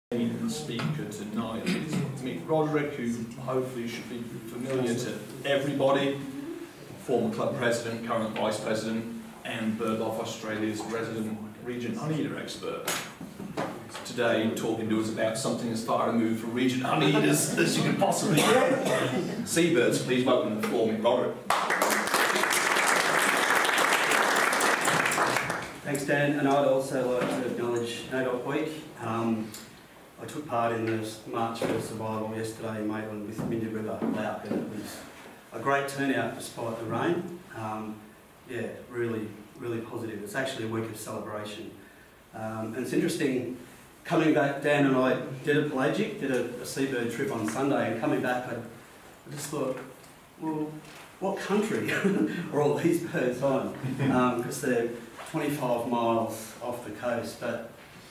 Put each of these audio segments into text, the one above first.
main speaker tonight is Mick Roderick, who hopefully should be familiar to everybody, former club president, current vice president, and BirdLife Australia's resident Regent Honeyeater expert. Today, talking to us about something as far removed from Regent Honeyeaters as you can possibly get. Seabirds, please welcome to the floor, Mick Roderick. Thanks, Dan, and I'd also like to acknowledge NAIDOC Week. I took part in the March for Survival yesterday in Maitland with Mindy River Lauk, and it was a great turnout despite the rain. Yeah, really positive. It's actually a week of celebration. And it's interesting, coming back, Dan and I did a pelagic, did a seabird trip on Sunday, and coming back I just thought, well, what country are all these birds on? Because they're 25 miles off the coast, but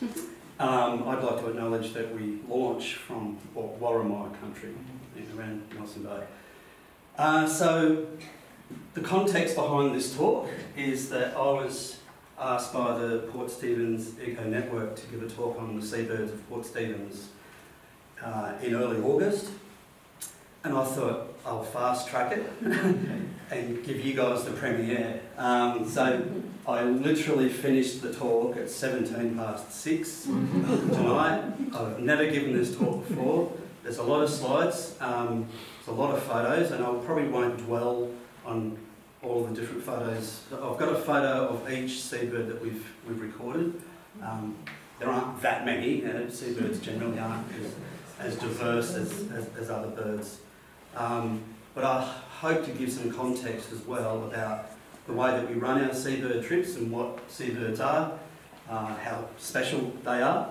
I'd like to acknowledge that we launch from Warramai country, around Nelson Bay. So the context behind this talk is that I was asked by the Port Stephens Eco Network to give a talk on the seabirds of Port Stephens in early August, and I thought I'll fast track it and give you guys the premiere. So I literally finished the talk at 6:17 tonight. I've never given this talk before. There's a lot of slides, there's a lot of photos, and I probably won't dwell on all the different photos. I've got a photo of each seabird that we've recorded. There aren't that many. Seabirds generally aren't as diverse as other birds. But I hope to give some context as well about the way that we run our seabird trips and what seabirds are, how special they are.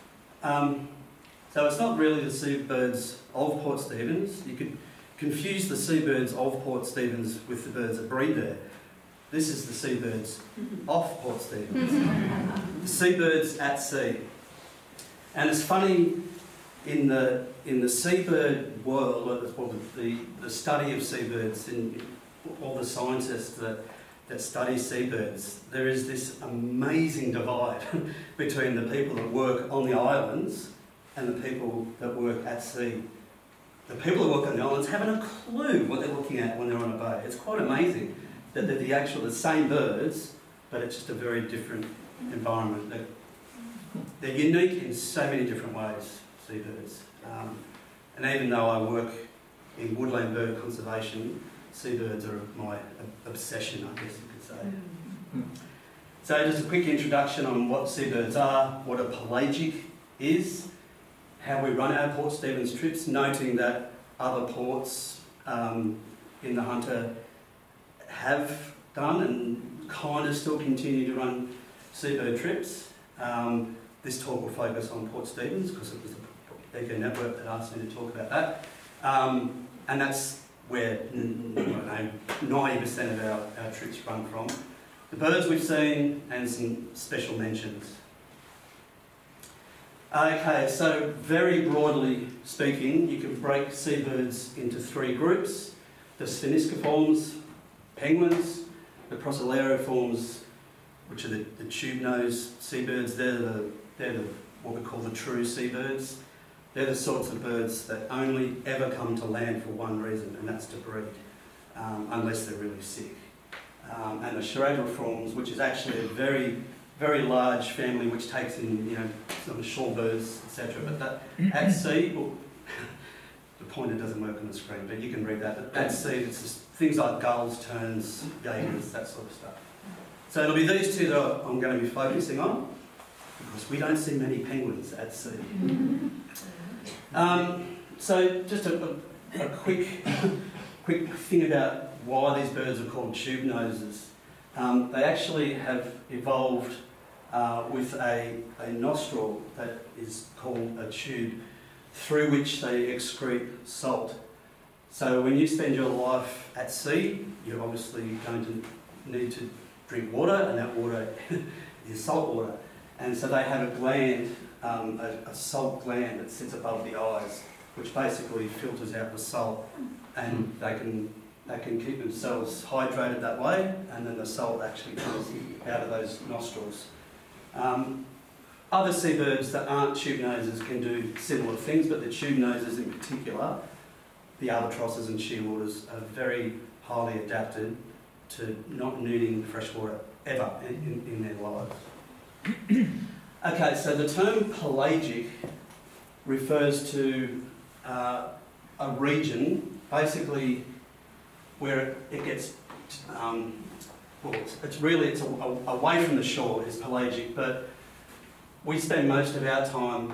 So it's not really the seabirds of Port Stephens. You could confuse the seabirds of Port Stephens with the birds that breed there. This is the seabirds off Port Stephens. The seabirds at sea. And it's funny, in the seabird world, or the study of seabirds, and all the scientists that study seabirds, there is this amazing divide between the people that work on the islands and the people that work at sea. The people who work on the islands haven't a clue what they're looking at when they're on a boat. It's quite amazing that they're the same birds, but it's just a very different environment. They're unique in so many different ways, seabirds. And even though I work in woodland bird conservation, seabirds are my obsession, I guess you could say. So just a quick introduction on what seabirds are, what a pelagic is, how we run our Port Stephens trips, noting that other ports in the Hunter have done and kind of still continue to run seabird trips. This talk will focus on Port Stephens because it was the Eco Network that asked me to talk about that. And that's where 90% of our trips run from. The birds we've seen and some special mentions. Okay, so very broadly speaking, you can break seabirds into three groups. The sphenisciforms, penguins, the procellariiforms, which are the tube-nosed seabirds. They're what we call the true seabirds. They're the sorts of birds that only ever come to land for one reason, and that's to breed, unless they're really sick. And the charadiiforms, which is actually a very large family which takes in, some shorebirds, etc. But that, at sea, well, the pointer doesn't work on the screen, but you can read that. But at sea, it's just things like gulls, terns, gators, that sort of stuff. So it'll be these two that I'm going to be focusing on, because we don't see many penguins at sea. So just a quick thing about why these birds are called tube noses. They actually have evolved with a nostril that is called a tube, through which they excrete salt. So when you spend your life at sea, you're obviously going to need to drink water, and that water is salt water. And so they have a gland, a salt gland that sits above the eyes, which basically filters out the salt, and they can keep themselves hydrated that way, and then the salt actually comes out of those nostrils. Other seabirds that aren't tube noses can do similar things, but the tube noses in particular, the albatrosses and shearwaters, are very highly adapted to not needing freshwater ever in their lives. Okay, so the term pelagic refers to a region, basically, where it gets, well, it's away from the shore is pelagic, but we spend most of our time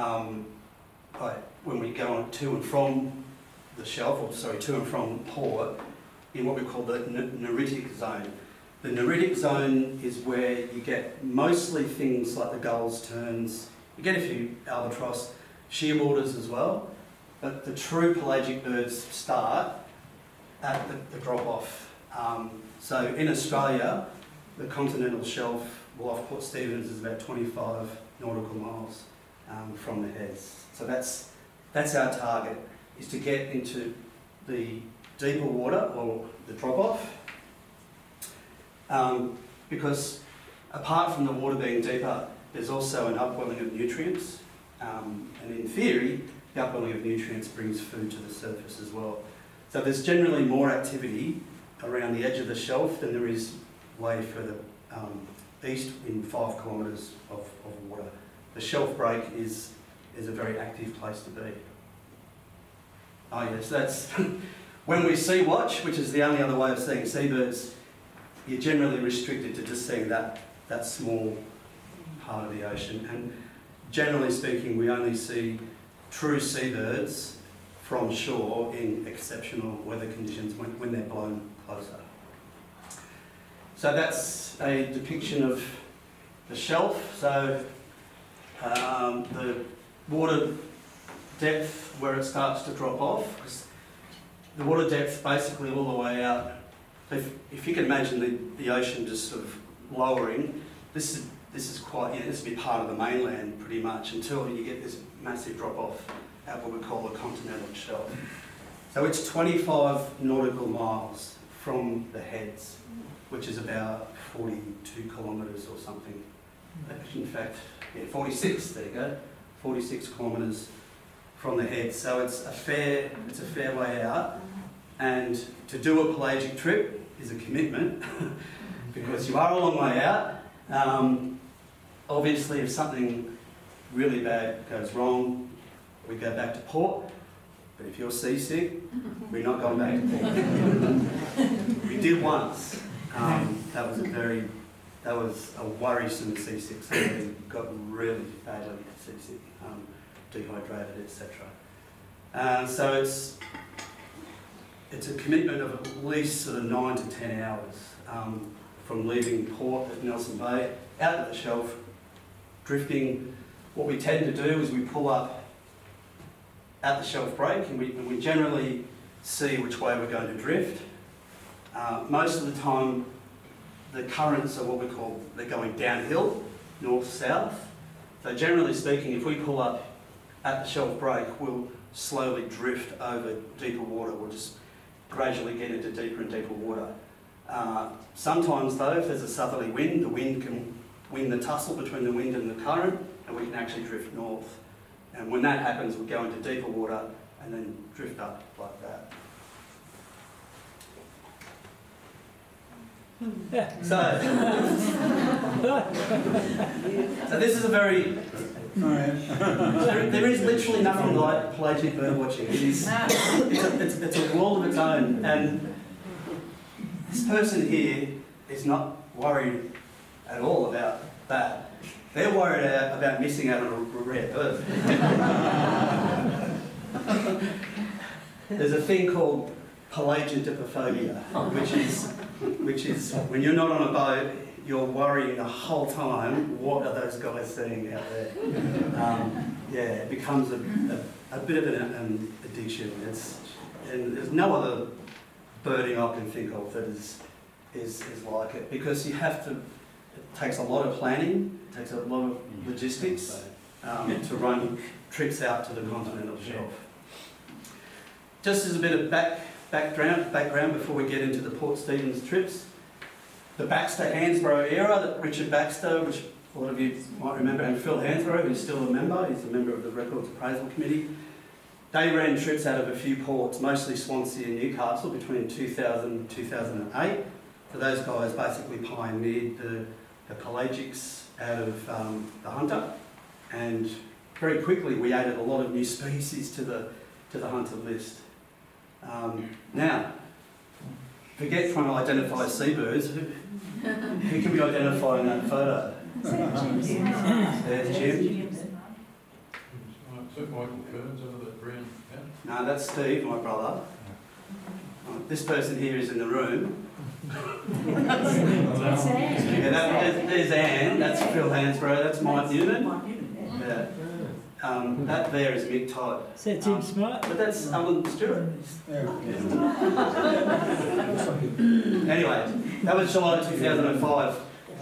when we go on to and from the shelf, or sorry, to and from port, in what we call the neritic zone. The neritic zone is where you get mostly things like the gulls, terns, you get a few albatross, shearwaters as well, but the true pelagic birds start at the drop-off. So in Australia, the continental shelf, well, off Port Stephens, is about 25 nautical miles from the heads. So that's our target, is to get into the deeper water, or the drop-off, because apart from the water being deeper, there's also an upwelling of nutrients, and in theory, the upwelling of nutrients brings food to the surface as well. So there's generally more activity around the edge of the shelf than there is way further east in 5 kilometres of water. The shelf break is a very active place to be. Oh yes, that's when we sea watch, which is the only other way of seeing seabirds, you're generally restricted to just seeing that small part of the ocean. And generally speaking, we only see true seabirds from shore in exceptional weather conditions when they're blown closer. So that's a depiction of the shelf. So the water depth where it starts to drop off, because the water depth basically all the way out. If you can imagine the ocean just sort of lowering, this is quite, you know, this would be part of the mainland pretty much until you get this massive drop off at what we call the continental shelf. So it's 25 nautical miles from the heads, which is about 42 kilometres or something. In fact, yeah, 46, there you go, 46 kilometres from the head. So it's a fair way out. And to do a pelagic trip is a commitment because you are a long way out. Obviously, if something really bad goes wrong, we go back to port. But if you're seasick, we're not going back to port. We did once. That was a worrisome seasick. Somebody got really badly seasick, dehydrated, etc. So it's a commitment of at least sort of 9 to 10 hours from leaving port at Nelson Bay, out of the shelf, drifting. What we tend to do is we pull up at the shelf break, and we generally see which way we're going to drift. Most of the time, the currents are what we call, they're going downhill, north-south. So generally speaking, if we pull up at the shelf break, we'll slowly drift over deeper water. We'll just gradually get into deeper and deeper water. Sometimes though, if there's a southerly wind, the wind can win the tussle between the wind and the current, and we can actually drift north. And when that happens, we go into deeper water and then drift up like that. Yeah. So this is a very... there is literally nothing like pelagic bird watching. It's a world of its own, and this person here is not worried at all about that. They're worried about missing out on a rare bird. There's a thing called pelagidipophobia, which is when you're not on a boat, you're worrying the whole time, what are those guys seeing out there? Yeah, it becomes a bit of an addiction. And there's no other birding I can think of that is like it, because you have to, it takes a lot of planning, it takes a lot of logistics to run trips out to the continental shelf. Just as a bit of background before we get into the Port Stephens trips, the Baxter-Hansborough era that Richard Baxter, which a lot of you might remember, and Phil Hanthrow, who's still a member, he's a member of the Records Appraisal Committee. They ran trips out of a few ports, mostly Swansea and Newcastle, between 2000 and 2008. So those guys basically pioneered the pelagics out of the Hunter, and very quickly we added a lot of new species to the Hunter list. Now, forget trying to identify seabirds. Who can we identify in that photo? There's Jim. Is that Michael Kearns under that brown hat? No, that's Steve, my brother. This person here is in the room. There's Anne, that's Phil Hansborough, that's Mike Newman. Yeah. That there is Mick Todd. Is that Tim Smart? But that's Alan Stewart. Anyway, that was July 2005.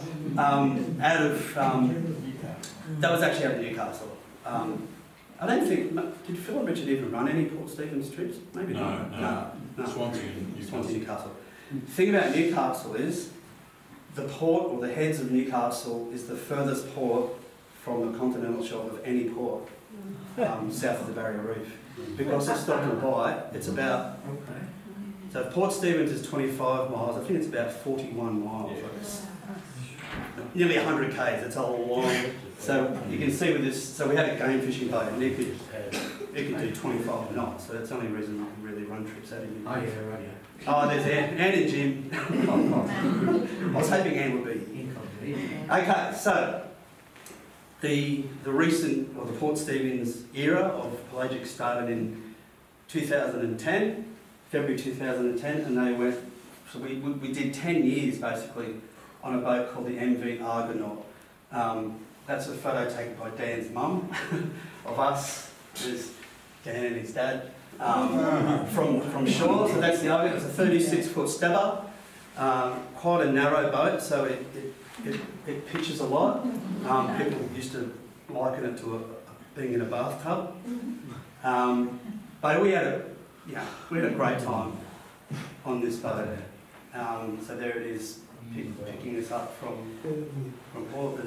That was actually out of Newcastle. I don't think, did Phil and Richard even run any Port Stephens trips? Maybe not. No. Swansea and Newcastle. The thing about Newcastle is the port, or the heads of Newcastle, is the furthest port from the continental shelf of any port south of the Barrier Reef. Because it's stopped and by, it's about, so if Port Stephens is 25 miles, I think it's about 41 miles. Nearly 100 k's, it's a long, so you can see with this, so we had a game fishing boat and it could do 25 knots, so that's the only reason we can really run trips out of Newcastle. Oh yeah, right. Oh, there's Anne and Jim. I was hoping Anne would be. Okay, so the recent, or the Port Stephens era of pelagic started in 2010, February 2010, and they went, so we did 10 years basically on a boat called the MV Argonaut. That's a photo taken by Dan's mum of us. There's Dan and his dad. From shore, so that's the Argonaut. It's a 36-foot stubber, quite a narrow boat, so it pitches a lot. People used to liken it to being in a bathtub. But we had a great time on this boat. So there it is, picking us up from port.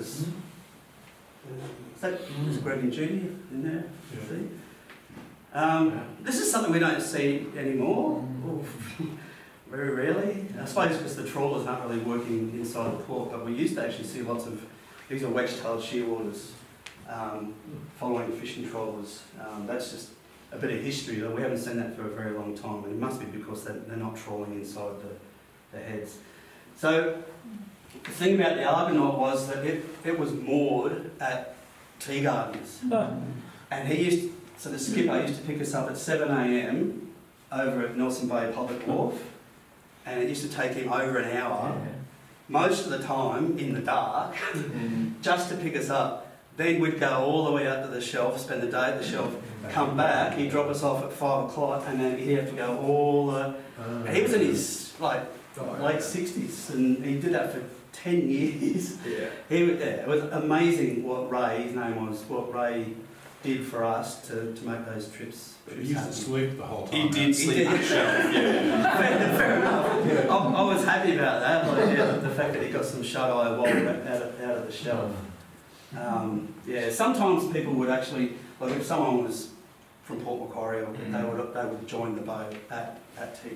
There's Greg and Judy in there. Yeah. See? This is something we don't see anymore, very rarely. I suppose because the trawlers aren't really working inside the port, but we used to actually see lots of, these are wedge-tailed shearwaters following fishing trawlers. That's just a bit of history, though we haven't seen that for a very long time, and it must be because they're not trawling inside the heads. So the thing about the Argonaut was that it was moored at tea gardens, and so the skipper used to pick us up at 7 AM over at Nelson Bay Public Wharf, and it used to take him over an hour, most of the time in the dark, just to pick us up. Then we'd go all the way out to the shelf, spend the day at the shelf, come back, he'd drop us off at 5 o'clock, and then he'd have to go all the... He was in his late 60s, and he did that for 10 years. It was amazing what Ray did for us to make those trips. He used to sleep the whole time. He did sleep on the shelf, yeah. Fair enough. I was happy about that, the fact that he got some shut-eye wall out of the shelf. Sometimes people would actually, like if someone was from Port Macquarie, they would join the boat at tea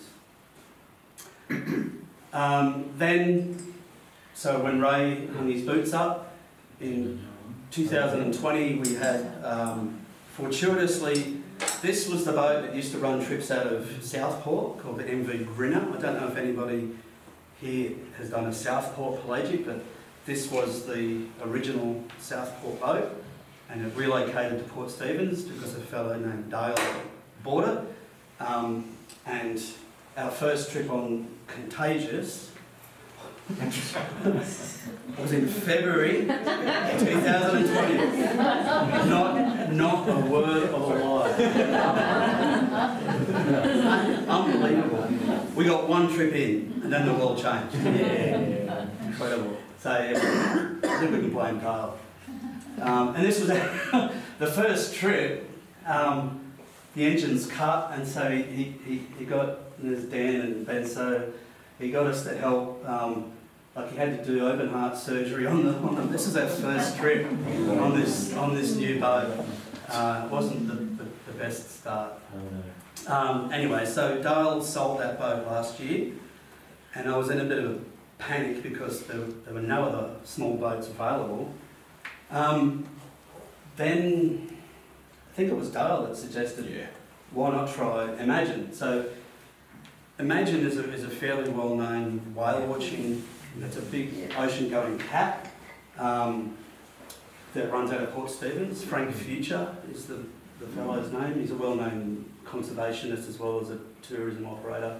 gardens. So when Ray hung his boots up in 2020, we had, fortuitously, this was the boat that used to run trips out of Southport called the MV Grinner. I don't know if anybody here has done a Southport pelagic, but this was the original Southport boat, and it relocated to Port Stephens because a fellow named Dale bought it. And our first trip on Contagious was in February 2020. Not a word of a lie. Unbelievable. We got one trip in, and then the world changed. Incredible. So I think we can blame Carl. And this was the first trip. The engine's cut, and so he got, and there's Dan and Ben, so he got us to help Like he had to do open heart surgery on the this is our first trip on this new boat. It wasn't the best start. Anyway, so Dale sold that boat last year, and I was in a bit of a panic because there were no other small boats available. Then I think it was Dale that suggested, why not try Imagine? So Imagine is a fairly well-known whale watching. It's a big ocean-going cat that runs out of Port Stephens. Frank Future is the fellow's name. He's a well-known conservationist as well as a tourism operator.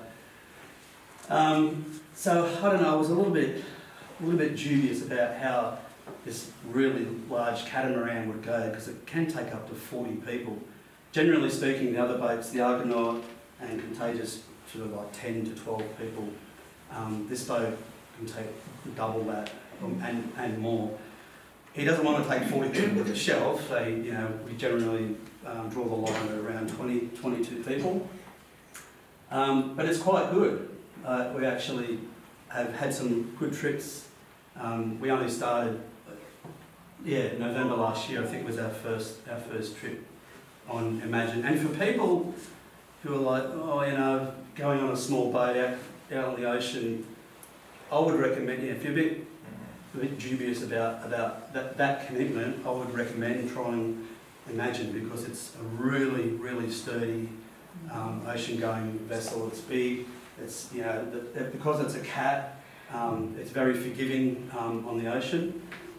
So I don't know. I was a little bit dubious about how this really large catamaran would go because it can take up to 40 people. Generally speaking, the other boats, the Argonaut and Contagious, sort of like 10 to 12 people. This boat can take double that and more. He doesn't want to take 40 people to the shelf. We generally draw the line at around 20, 22 people. But it's quite good. We actually have had some good trips. We only started, November last year. I think was our first trip on Imagine. And for people who are like, going on a small boat out on the ocean, I would recommend, if you're a bit dubious about that commitment, I would recommend trying Imagine because it's a really, really sturdy ocean-going vessel. It's big. It's because it's a cat. It's very forgiving on the ocean.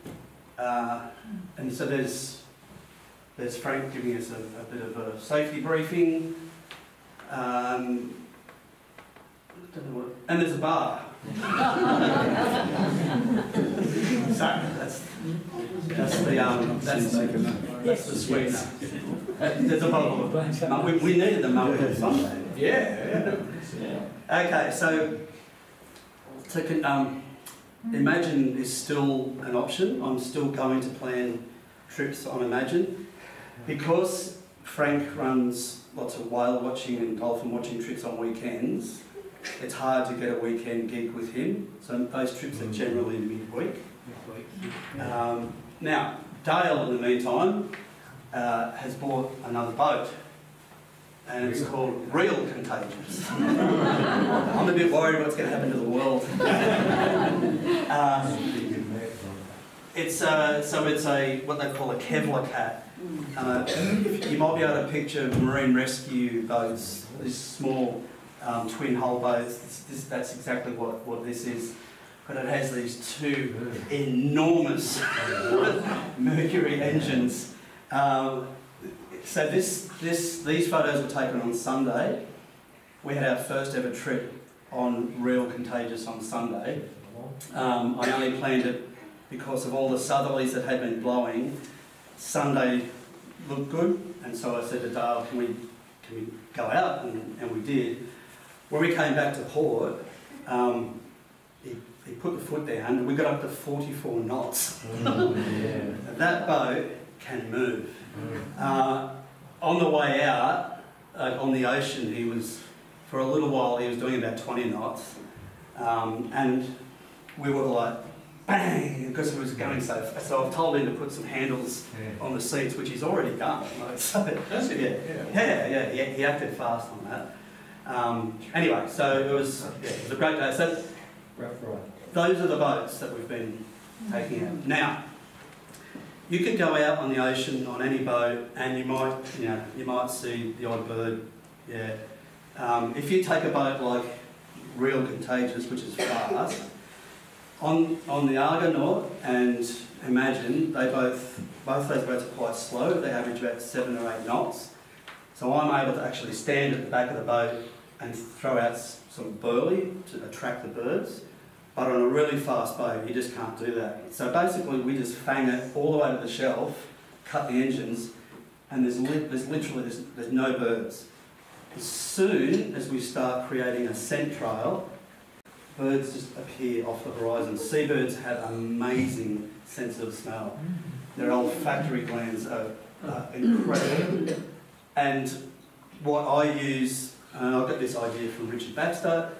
And so there's Frank giving us a bit of a safety briefing. And there's a bar. So that's the sweetener. There's a bottle of we needed the milk on Sunday. Yeah. Okay, so Imagine is still an option. I'm still going to plan trips on Imagine because Frank runs lots of whale watching and dolphin watching trips on weekends. It's hard to get a weekend gig with him, so those trips are generally midweek. Now, Dale, in the meantime, has bought another boat, and it's called Real Contagious. I'm a bit worried what's going to happen to the world. It's what they call a Kevlar cat. You might be able to picture marine rescue boats, these small twin hull boats. That's exactly what this is. But it has these two enormous Mercury engines. So these photos were taken on Sunday. We had our first ever trip on Real Contagious on Sunday. I only planned it because of all the southerlies that had been blowing. Sunday looked good, and so I said to Dale, can we go out? And we did. When we came back to port, he put the foot down and we got up to 44 knots. That boat can move. On the way out, on the ocean, for a little while, he was doing about 20 knots. And we were like, bang, because it was going so fast. So I've told him to put some handles on the seats, which he's already done. So, he acted fast on that. Anyway, so it was a great day. So those are the boats that we've been taking out. Now, you could go out on the ocean on any boat, and you might see the odd bird. If you take a boat like Real Contagious, which is fast, on the Argonaut and Imagine, both those boats are quite slow. They average about 7 or 8 knots. So I'm able to actually stand at the back of the boat and throw out some burley to attract the birds. But on a really fast boat, you just can't do that. So basically, we just fang it all the way to the shelf, cut the engines, and there's literally no birds. As soon as we start creating a scent trail, birds just appear off the horizon. Seabirds have amazing sense of smell. Their olfactory glands are incredible. And what I use, and I got this idea from Richard Baxter,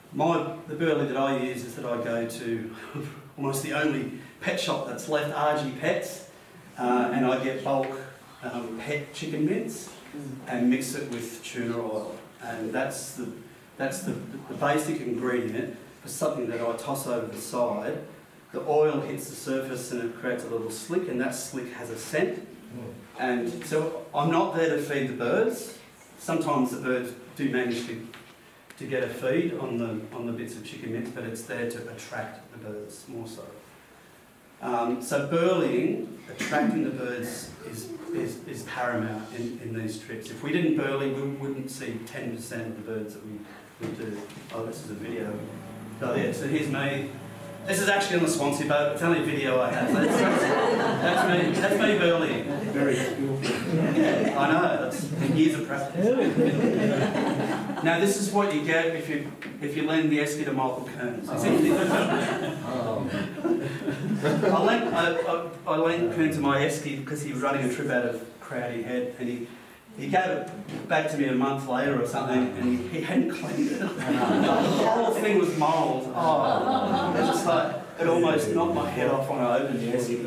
The burley that I use is that I go to almost the only pet shop that's left, RG Pets, and I get bulk pet chicken mince and mix it with tuna oil, and that's the basic ingredient for something that I toss over the side. The oil hits the surface and it creates a little slick, and that slick has a scent. And so I'm not there to feed the birds. Sometimes the birds do manage to get a feed on the bits of chicken mince, but it's there to attract the birds more so. So burleying, attracting the birds, is paramount in these trips. If we didn't burley, we wouldn't see 10% of the birds that we do. Oh, this is a video. Oh yeah, so here's me. This is actually on the Swansea boat. It's only a video I have. That's me burleying. Very skillful. Yeah, I know. That's years of practice. Now this is what you get if you lend the esky to Michael Kearns. I lent Kearns to my esky because he was running a trip out of Crowdy Head, and he gave it back to me a month later or something, and he hadn't cleaned it. The whole thing was mould. Oh, it's just like, it almost knocked my head off when I opened the esky.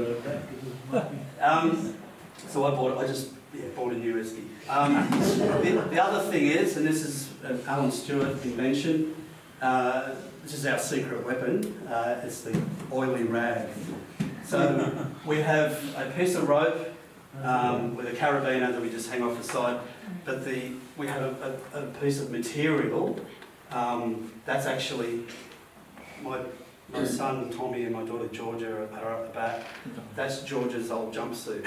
So I just bought a new esky. The other thing is, and this is an Alan Stewart invention, this is our secret weapon, it's the oily rag. So we have a piece of rope with a carabiner that we just hang off the side, but we have a piece of material that's actually my son Tommy and my daughter Georgia are up the back. That's Georgia's old jumpsuit.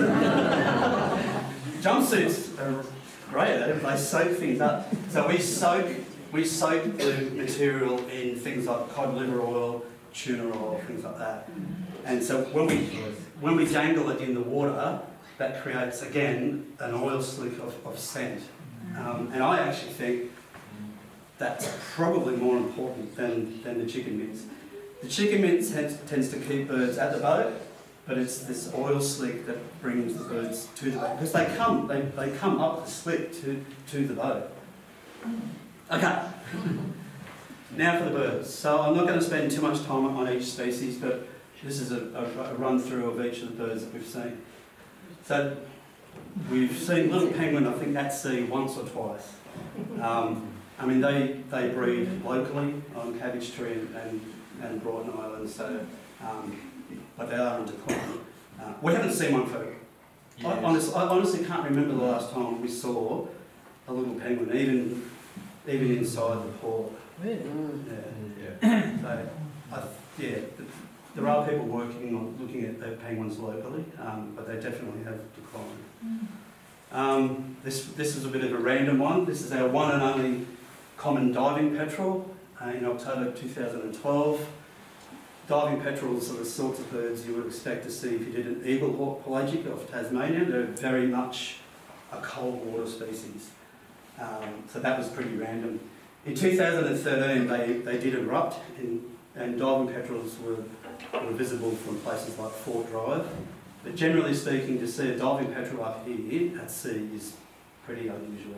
Jumpsuits are great, they soak things up. So we soak the material in things like cod liver oil, tuna oil, things like that. And so when we dangle it in the water, that creates, again, an oil slick of scent. And I actually think that's probably more important than the chicken mince. The chicken mince tends to keep birds at the boat, but it's this oil slick that brings the birds to the boat, because they come up the slick to the boat. Okay, now for the birds. So I'm not going to spend too much time on each species, but this is a run through of each of the birds that we've seen. So we've seen little penguin, I think, at sea once or twice. I mean, they breed locally on Cabbage Tree and Broughton Island, so, but they are in decline. We haven't seen one for years. I honestly can't remember the last time we saw a little penguin, even inside the port. Really? Yeah. So, there are people working on looking at penguins locally, but they definitely have declined. This is a bit of a random one. This is our one and only common diving petrel in October 2012. Diving petrels are the sorts of birds you would expect to see if you did an eagle hawk pelagic off Tasmania. They're very much a cold water species. So that was pretty random. In 2013 they did erupt, and diving petrels were visible from places like Fort Drive. But generally speaking, to see a diving petrel up here at sea is pretty unusual.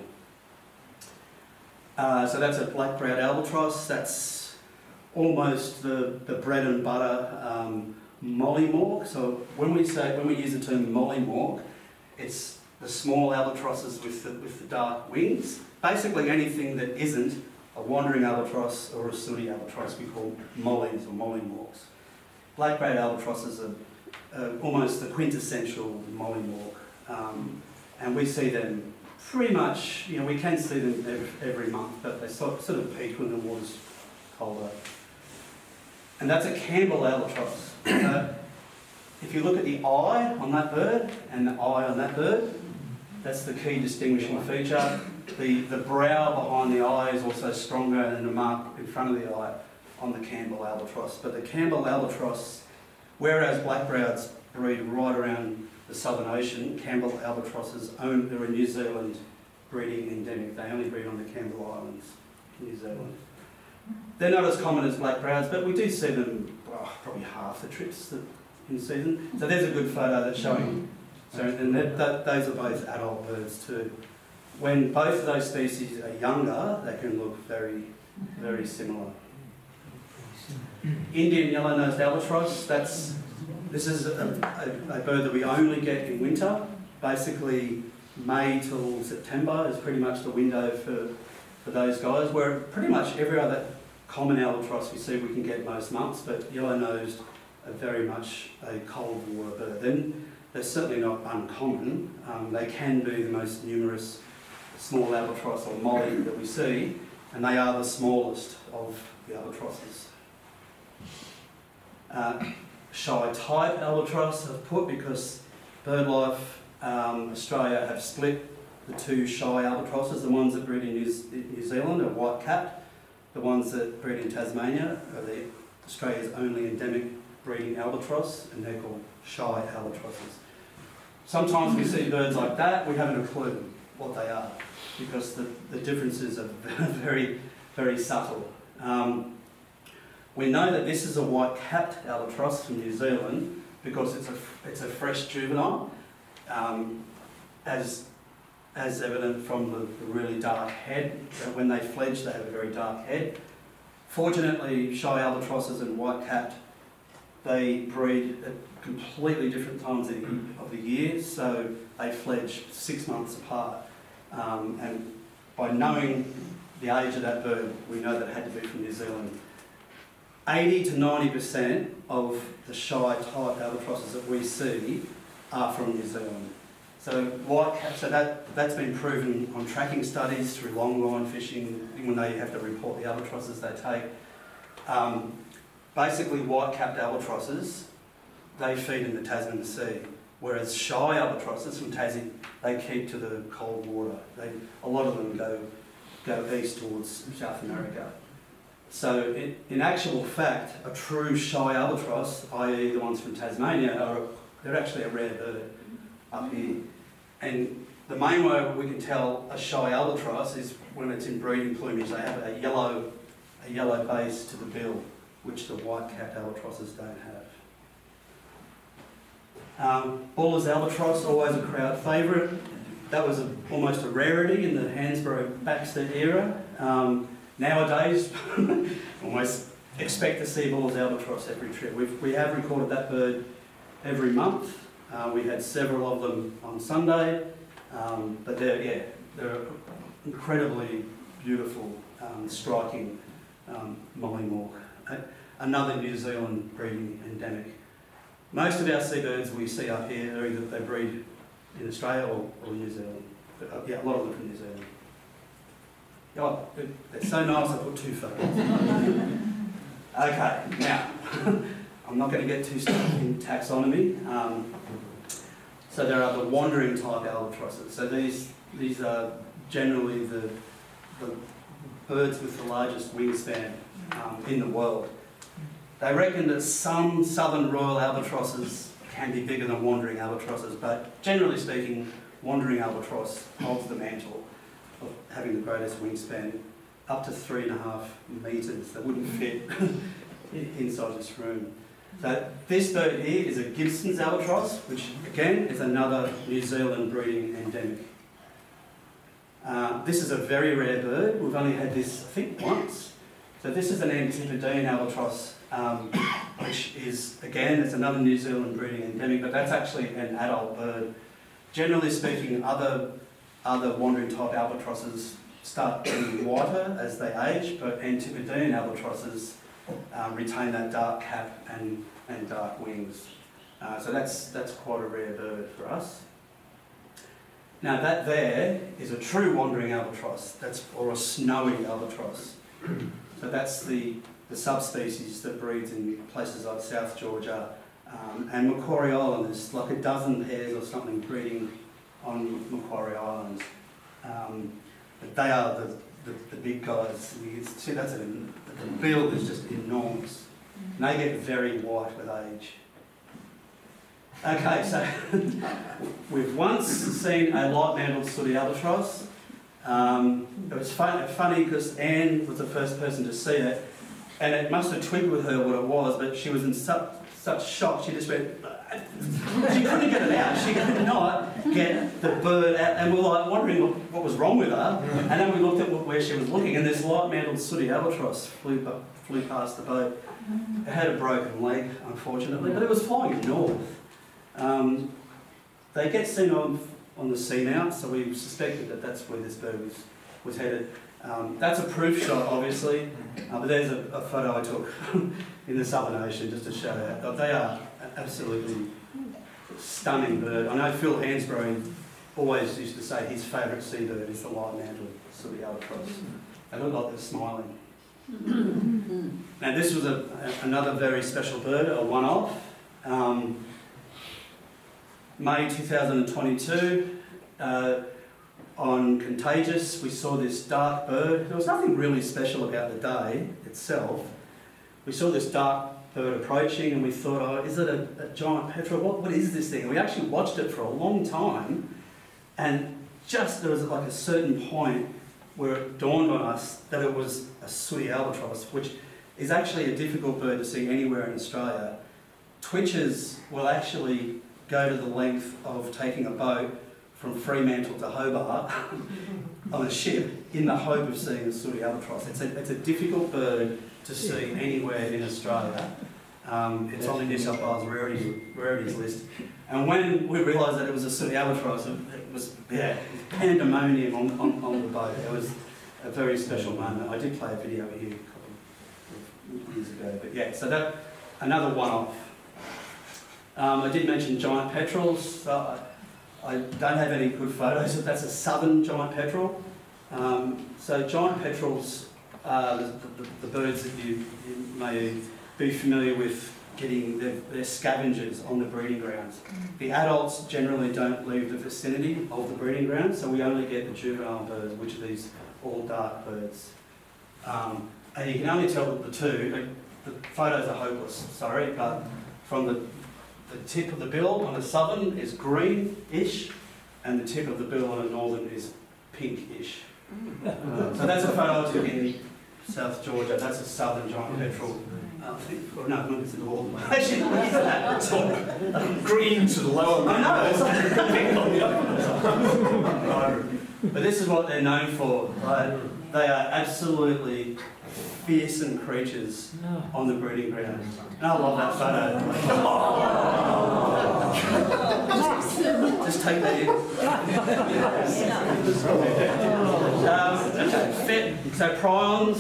So that's a black-browed albatross. That's almost the bread and butter mollymawk. So when we use the term mollymawk, it's the small albatrosses with the dark wings. Basically anything that isn't a wandering albatross or a sooty albatross we call mollies or mollymawks. Black-browed albatrosses are almost the quintessential mollymawk, and we see them pretty much, we can see them every month, but they sort of peak when the water's colder. And that's a Campbell albatross. If you look at the eye on that bird and the eye on that bird, that's the key distinguishing feature. The brow behind the eye is also stronger than the mark in front of the eye on the Campbell albatross. But the Campbell albatross, whereas black-browds breed right around the Southern Ocean, Campbell albatrosses they're a New Zealand breeding endemic. They only breed on the Campbell Islands, New Zealand. They're not as common as black-browds, but we do see them probably half the trips in season. So there's a good photo that's showing. So, and those are both adult birds too. When both of those species are younger, they can look very, very similar. Indian yellow-nosed albatross, this is a bird that we only get in winter. Basically, May till September is pretty much the window for those guys, where pretty much every other common albatross we see we can get most months, but yellow-nosed are very much a cold water bird. Then they're certainly not uncommon. They can be the most numerous small albatross or molly that we see, and they are the smallest of the albatrosses. Shy type albatross I've put because BirdLife Australia have split the two shy albatrosses. The ones that breed in New Zealand are white-capped. The ones that breed in Tasmania are Australia's only endemic breeding albatross, and they're called shy albatrosses. Sometimes we see birds like that, we haven't a clue what they are because the differences are very, very subtle. We know that this is a white-capped albatross from New Zealand because it's a fresh juvenile, as evident from the really dark head. When they fledge, they have a very dark head. Fortunately, shy albatrosses and white-capped, they breed at completely different times of the year, so they fledge 6 months apart. And by knowing the age of that bird, we know that it had to be from New Zealand. 80 to 90% of the shy type albatrosses that we see are from New Zealand. So that's been proven on tracking studies through longline fishing when they have to report the albatrosses they take. Basically, white-capped albatrosses, they feed in the Tasman Sea, whereas shy albatrosses from Tassie, they keep to the cold water. A lot of them go east towards South America. So in actual fact, a true shy albatross, i.e. the ones from Tasmania, they're actually a rare bird up here. And the main way we can tell a shy albatross is when it's in breeding plumage. They have a yellow base to the bill, which the white-capped albatrosses don't have. Buller's albatross, always a crowd favourite. That was almost a rarity in the Hansborough-Baxter era. Nowadays, almost expect to see Buller's albatross every trip. We have recorded that bird every month. We had several of them on Sunday, but they're incredibly beautiful, striking mollymawk. Another New Zealand breeding endemic. Most of our seabirds we see up here are either they breed in Australia or New Zealand. But, yeah, a lot of them from New Zealand. Oh, they're so nice I put 2 photos. Okay, now, I'm not going to get too stuck in taxonomy. So there are the wandering type albatrosses. So these are generally the birds with the largest wingspan in the world. They reckon that some southern royal albatrosses can be bigger than wandering albatrosses, but generally speaking, wandering albatross holds the mantle of having the greatest wingspan, up to 3.5 metres. That wouldn't fit inside this room. So this bird here is a Gibson's albatross, which again is another New Zealand breeding endemic. This is a very rare bird. We've only had this, I think, once. So this is an Antipodean albatross, which is, again, it's another New Zealand breeding endemic, but that's actually an adult bird. Generally speaking, other wandering type albatrosses start getting whiter as they age, but Antipodean albatrosses retain that dark cap and dark wings. So that's quite a rare bird for us. Now that there is a true wandering albatross, or a snowy albatross. So that's the subspecies that breeds in places like South Georgia and Macquarie Island. There's like a dozen pairs or something breeding on Macquarie Islands. But they are the big guys. You see the bill is just enormous. And they get very white with age. Okay, so we've once seen a light-mantled sooty albatross. It was funny because Anne was the first person to see it, and it must have twigged with her what it was, but she was in such shock, she just went, She couldn't get it out. She could not get the bird out. And we were like wondering what was wrong with her. And then we looked at where she was looking, and this light-mantled sooty albatross flew past the boat. It had a broken leg, unfortunately, but it was flying north. They get seen on the sea now, so we suspected that that's where this bird was headed. That's a proof shot, obviously, but there's a photo I took in the Southern Ocean just to show that. They are an absolutely stunning bird. I know Phil Hansbury always used to say his favourite seabird is the light-mantled sooty albatross. They look like they're smiling. Now this was another very special bird, a one-off. May 2022, on Contagious, we saw this dark bird. There was nothing really special about the day itself. We saw this dark bird approaching and we thought, oh, is it a giant petrel? What is this thing? And we actually watched it for a long time, and just there was like a certain point where it dawned on us that it was a sooty albatross, which is actually a difficult bird to see anywhere in Australia. Twitchers will actually go to the length of taking a boat from Fremantle to Hobart on a ship in the hope of seeing a sooty albatross. It's a difficult bird to see anywhere in Australia. It's on the New South Wales rarities list. And when we realised that it was a sooty albatross, it was pandemonium on the boat. It was a very special moment. I did play a video here a couple of years ago, but yeah, so that another one-off. I did mention giant petrels. So I don't have any good photos, but that's a southern giant petrel. So giant petrels are the birds that you may be familiar with getting their scavengers on the breeding grounds. The adults generally don't leave the vicinity of the breeding grounds, so we only get the juvenile birds, which are these all dark birds. And you can only tell the two. The photos are hopeless, sorry, but from the tip of the bill on the southern is greenish, and the tip of the bill on the northern is pinkish. So that's a photo I took in South Georgia. That's a southern giant petrel. No, it's the northern one. Actually, it's green to the lower. I know. But this is what they're known for. Right? They are absolutely fearsome creatures on the breeding ground. And I love that photo. Just take that in. So prions.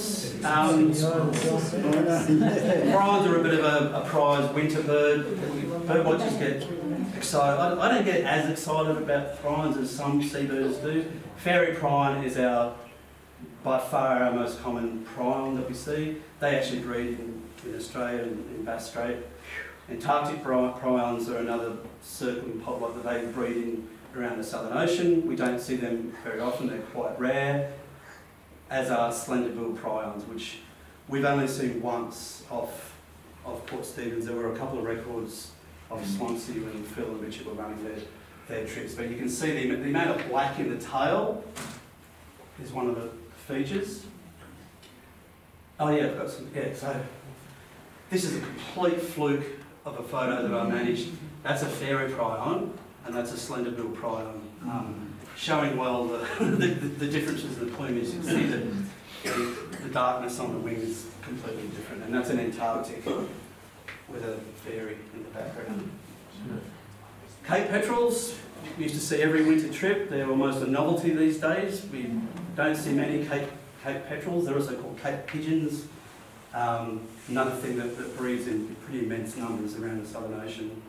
Prions are a bit of a prize winter bird. Bird watchers get excited. I don't get as excited about prions as some seabirds do. Fairy prion is by far our most common prion that we see. They actually breed in Australia, in Bass Strait. Antarctic prions are another circling population that they breed around the Southern Ocean. We don't see them very often, they're quite rare, as are slender-billed prions, which we've only seen once off Port Stephens. There were a couple of records of Swansea when Phil and Richard were running their trips, but you can see the amount of black in the tail is one of the features. Oh yeah, I've got some, so this is a complete fluke of a photo that I managed. That's a fairy prion, and that's a slender-billed prion, showing well the differences in the plumage. You can see that the darkness on the wing is completely different, and that's an Antarctic with a fairy in the background. Cape petrels, we used to see every winter trip. They're almost a novelty these days. We don't see many Cape petrels. They're also called Cape pigeons. Another thing that breeds in pretty immense numbers around the Southern Ocean.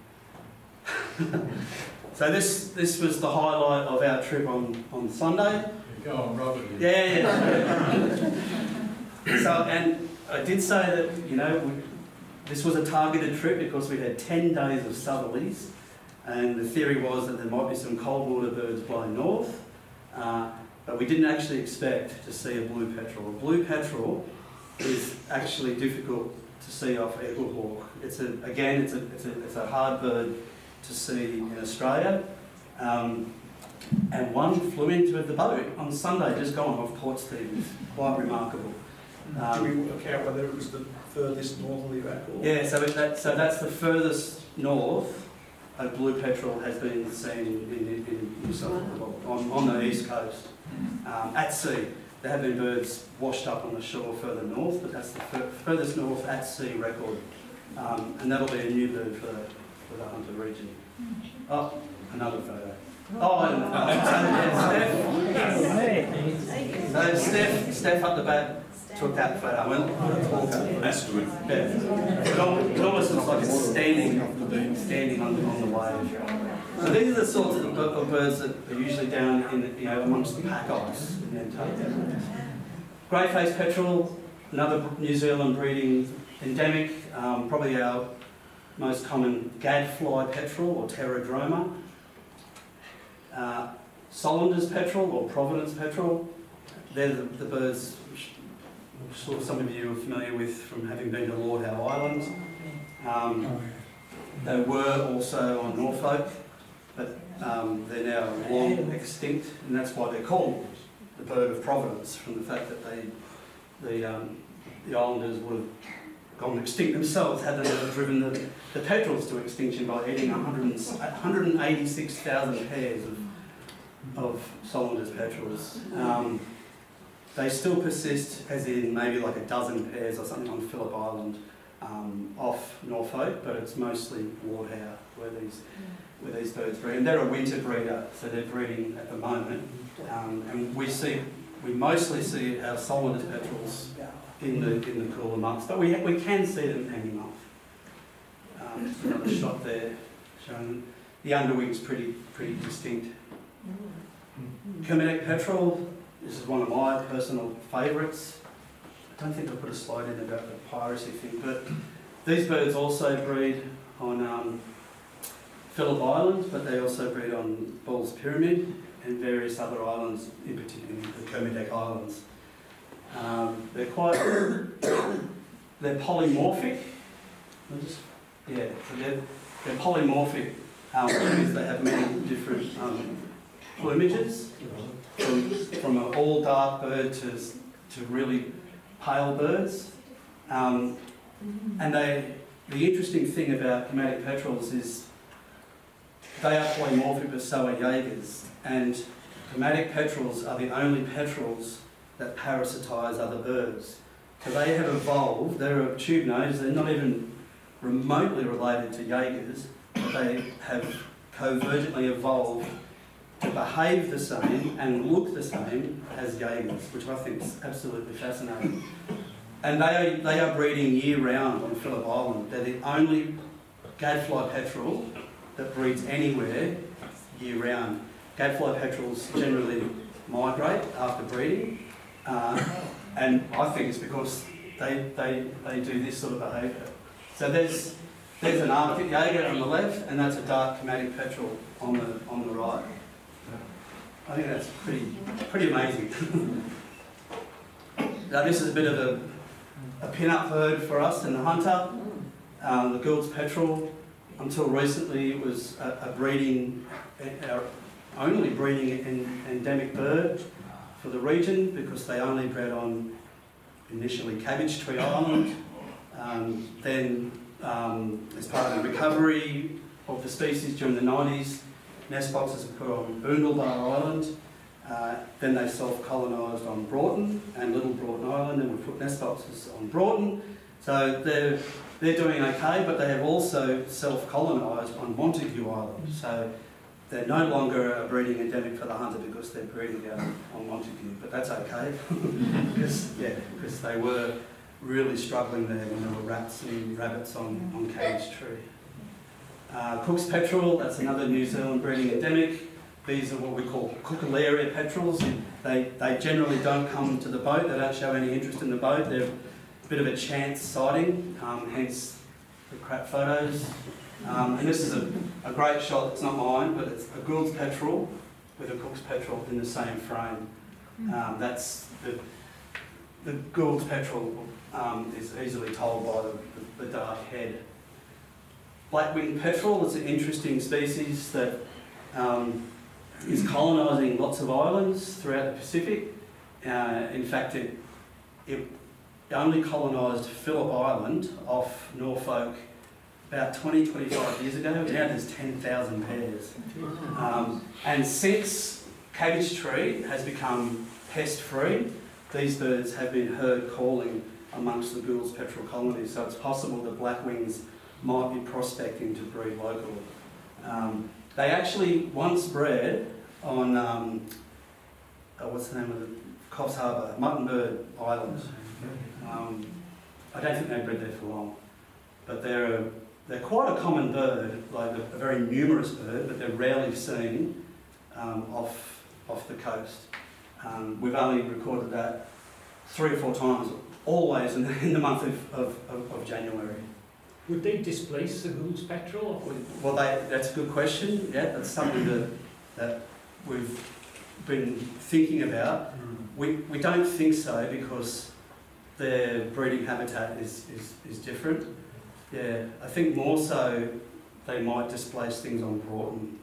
So this was the highlight of our trip on Sunday. Go on, Robert. Yeah. So, and I did say that, this was a targeted trip because we had 10 days of southerlies, and the theory was that there might be some cold water birds blowing north, but we didn't actually expect to see a blue petrel. A blue petrel is actually difficult to see off Eaglehawk. It's a hard bird to see in Australia, and one flew into the boat on Sunday, just gone off Port Stephens. Quite remarkable. Do we work out whether it was the furthest northerly record? Yeah, so that's the furthest north a blue petrel has been seen in New South Wales, on the east coast, at sea. There have been birds washed up on the shore further north, but that's the furthest north at sea record. And that'll be a new bird for the Hunter region. Oh, another photo. Oh, and Steph up the back took that photo. That's good. Yeah. It almost looks like it's standing on the wave. So these are the sorts of birds that are usually down in amongst the pack ice in the Antarctic. Grey-faced petrel, another New Zealand breeding endemic, probably our most common gadfly petrel or pterodroma. Solander's petrel or Providence petrel, they're the birds which some of you are familiar with from having been to Lord Howe Island. They were also on Norfolk, but they're now long extinct, and that's why they're called the bird of Providence, from the fact that the islanders would have gone extinct themselves had they not driven the petrels to extinction by eating 186,000 pairs of Solander's petrels. They still persist, as in maybe like a dozen pairs or something on Phillip Island off Norfolk, but it's mostly Lord Howe where these birds breed. And they're a winter breeder, so they're breeding at the moment. And we mostly see our Solander's petrels in the cooler months, but we can see them hanging off. Another shot there showing the underwing's pretty distinct. Kermadec petrel. This is one of my personal favourites. I don't think I put a slide in about the piracy thing, but these birds also breed on Phillip Island, but they also breed on Ball's Pyramid and various other islands, in particular the Kermadec Islands. They're polymorphic. They're polymorphic, which means they have many different plumages, from an all dark bird to really pale birds. And the interesting thing about Kermadec petrels is they are polymorphic, but so are Jaegers. And Kermadec petrels are the only petrels that parasitise other birds. So they have evolved, they're a tube nose, they're not even remotely related to Jaegers, but they have convergently evolved to behave the same and look the same as Jaegers, which I think is absolutely fascinating. And they are breeding year-round on Phillip Island. They're the only gadfly petrel that breeds anywhere year-round. Gadfly petrels generally migrate after breeding, and I think it's because they do this sort of behaviour. So there's an Arctic Jaeger on the left, and that's a dark Kermadec petrel on the right. I think that's pretty amazing. Now this is a bit of a pin-up bird for us in the Hunter. The Gould's petrel, until recently, it was our only breeding endemic bird for the region, because they only bred on initially Cabbage Tree Island. Then, as part of the recovery of the species during the 90s, nest boxes were put on Boondallbar Island. Then they self-colonised on Broughton and Little Broughton Island, and we put nest boxes on Broughton. So they're doing okay, but they have also self-colonised on Montague Island. So they're no longer a breeding endemic for the Hunter because they're breeding on Montague, but that's okay because they were really struggling there when there were rats and rabbits on Cabbage Tree. Cook's petrel, that's another New Zealand breeding endemic. These are what we call Cookalaria petrels. They generally don't come to the boat, they don't show any interest in the boat. They're a bit of a chance sighting, hence the crap photos. And this is a great shot, it's not mine, but it's a Gould's petrel with a Cook's petrel in the same frame. That's the Gould's petrel is easily told by the dark head. Black-winged petrel is an interesting species that is colonising lots of islands throughout the Pacific. In fact, it only colonised Phillip Island off Norfolk about 20, 25 years ago. Now there's 10,000 pairs. And since cabbage tree has become pest-free, these birds have been heard calling amongst the Gould's petrel colony, so it's possible that blackwings might be prospecting to breed locally. They actually once bred on, what's the name of it? Coffs Harbour, Muttonbird Island. I don't think they bred there for long, but they're quite a common bird, like a very numerous bird, but they're rarely seen off the coast. We've only recorded that 3 or 4 times, always in the month of January. Would they displace the Gould's petrel? Well, that's a good question. Yeah, that's something that we've been thinking about. We don't think so because their breeding habitat is different. Yeah, I think more so they might displace things on Broughton.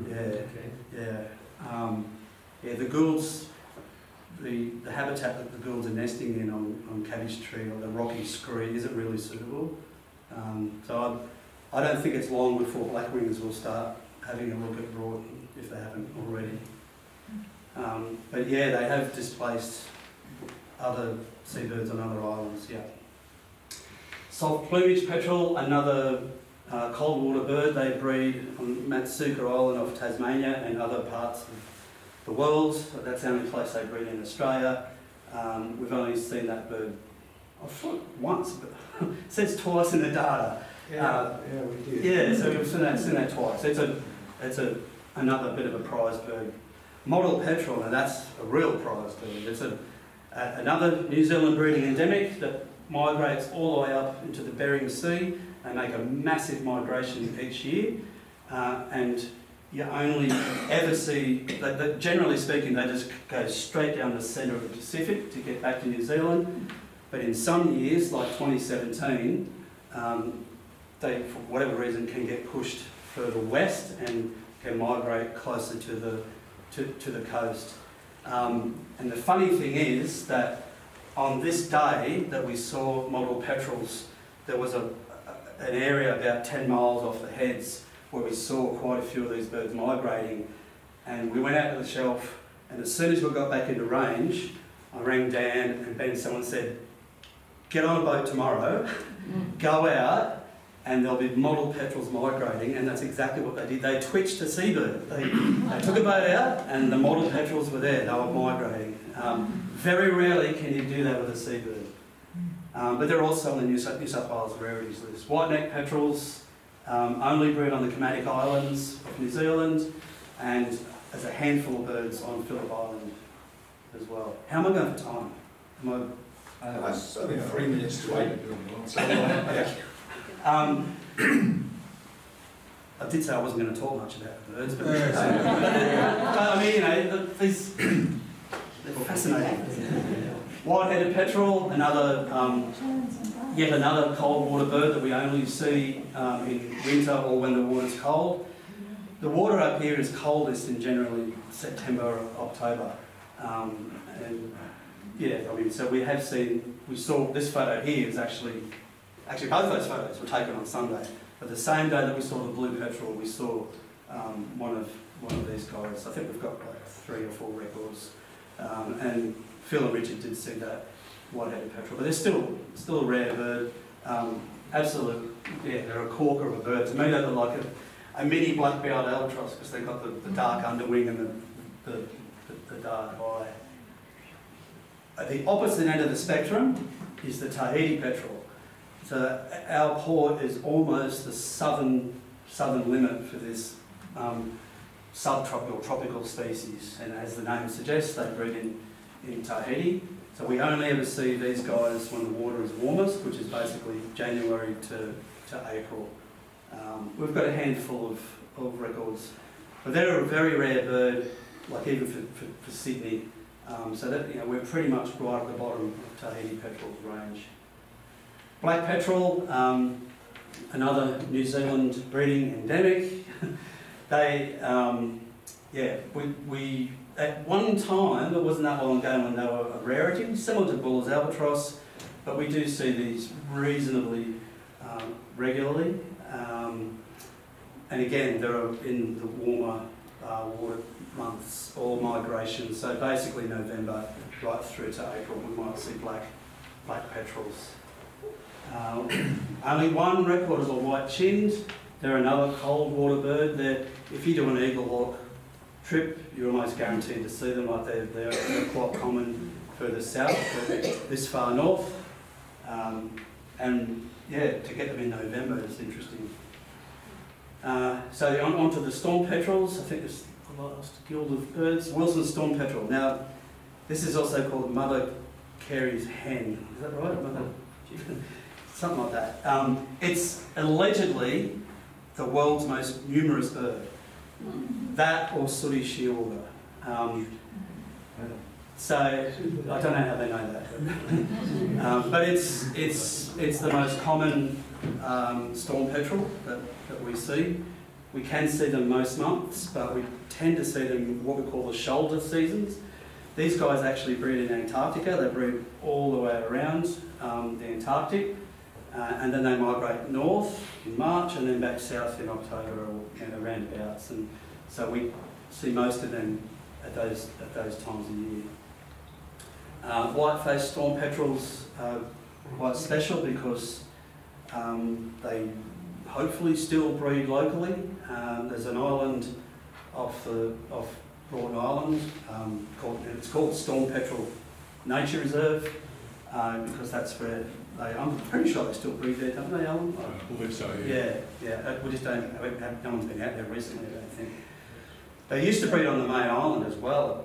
The Goulds, the habitat that the Goulds are nesting in on cabbage tree or the rocky scree isn't really suitable. So I don't think it's long before blackwings will start having a look at Broughton if they haven't already. But yeah, they have displaced other seabirds on other islands, yeah. Soft plumage petrel, another cold water bird. They breed on Matsuka Island off Tasmania and other parts of the world. That's the only place they breed in Australia. We've only seen that bird, I thought once, but it says twice in the data. Yeah, we did. Yeah, so we've seen that twice. It's another bit of a prize bird. Mottled petrel, and that's a real prize bird. It's another New Zealand breeding endemic that migrates all the way up into the Bering Sea. They make a massive migration each year, and you only ever see, generally speaking, they just go straight down the centre of the Pacific to get back to New Zealand. But in some years, like 2017, they, for whatever reason, can get pushed further west and can migrate closer to the coast. And the funny thing is that on this day that we saw mottled petrels, there was an area about 10 miles off the heads where we saw quite a few of these birds migrating, and we went out to the shelf, and as soon as we got back into range, I rang Dan and Ben, someone said, get on a boat tomorrow, go out, and there'll be mottled petrels migrating, and that's exactly what they did. They twitched a seabird. They took a boat out, and the mottled petrels were there. They were migrating. Very rarely can you do that with a seabird. But they're also on the New South Wales rarities list. White-necked petrels only breed on the Kermadec Islands of New Zealand, and there's a handful of birds on Phillip Island as well. How am I going for time? That's only 3 minutes to 8. I did say I wasn't going to talk much about the birds, but I mean, you know, they're fascinating. White-headed petrel, yet another cold water bird that we only see in winter or when the water's cold. The water up here is coldest in generally September or October. And yeah, I mean, so we saw this photo here is actually both those photos were taken on Sunday. But the same day that we saw the blue petrel, we saw one of these guys. I think we've got like 3 or 4 records. And Phil and Richard did see that white-headed petrel, but they're still a rare bird. Absolute, yeah, they're a corker of a bird. To me, they look like a mini black-billed albatross because they've got the dark underwing and the dark eye. At the opposite end of the spectrum is the Tahiti petrel. So our port is almost the southern limit for this subtropical, tropical species, and as the name suggests, they breed in Tahiti. So we only ever see these guys when the water is warmest, which is basically January to April. We've got a handful of records, but they're a very rare bird, like even for Sydney. So that, you know, we're pretty much right at the bottom of Tahiti petrel's range. Black petrel, another New Zealand breeding endemic. They, we at one time, it wasn't that long ago when they were a rarity, similar to Buller's albatross, but we do see these reasonably regularly. And again, there are in the warmer water months, all migration. So basically November right through to April, we might see black petrels. Only one record is a white-chinned. They're another cold water bird. If you do an eagle hawk trip, you're almost guaranteed to see them. Like they're quite common further south, but this far north. And yeah, to get them in November is interesting. So onto the storm petrels. I think it's the last guild of birds. Wilson storm petrel. Now, this is also called Mother Carey's hen. Is that right? Something like that. It's allegedly the world's most numerous bird. That or sooty shearwater. So I don't know how they know that, but it's the most common storm petrel that we see. We can see them most months, but we tend to see them in what we call the shoulder seasons. These guys actually breed in Antarctica. They breed all the way around the Antarctic, and then they migrate north in March and then back south in October or roundabouts. And so we see most of them at those times of year. White-faced storm petrels are quite special because they hopefully still breed locally. There's an island off Broughton Island it's called Storm Petrel Nature Reserve because that's where I'm pretty sure they still breed there, don't they, Alan? I believe so, yeah. We just don't. No one's been out there recently, I don't think. They used to breed on the main island as well.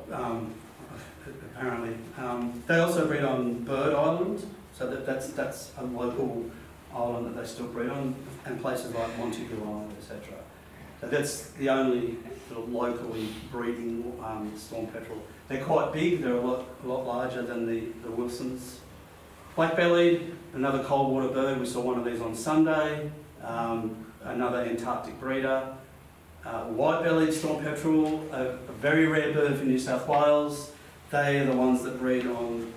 Apparently, they also breed on Bird Island, so that's a local island that they still breed on, and places like Montague Island, etc. So that's the only sort of locally breeding storm petrel. They're quite big. They're a lot larger than the Wilsons. Black-bellied, another cold water bird. We saw one of these on Sunday. Another Antarctic breeder. White-bellied storm petrel, a very rare bird for New South Wales. They are the ones that breed on